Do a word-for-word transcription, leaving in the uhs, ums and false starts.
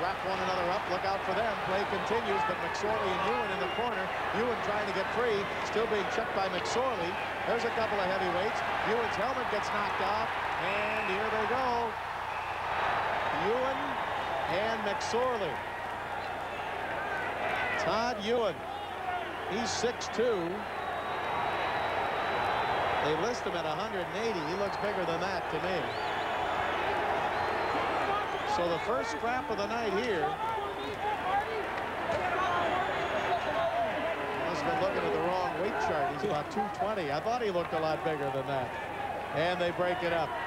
wrap one another up. Look out for them. Play continues, but McSorley and Ewen in the corner. Ewen trying to get free, still being checked by McSorley. There's a couple of heavyweights. Ewen's helmet gets knocked off, and here they go. Ewen and McSorley. Todd Ewen. He's six two. They list him at one hundred eighty. He looks bigger than that to me. So the first scrap of the night here. Must have been looking at the wrong weight chart. He's about two twenty. I thought he looked a lot bigger than that. And they break it up.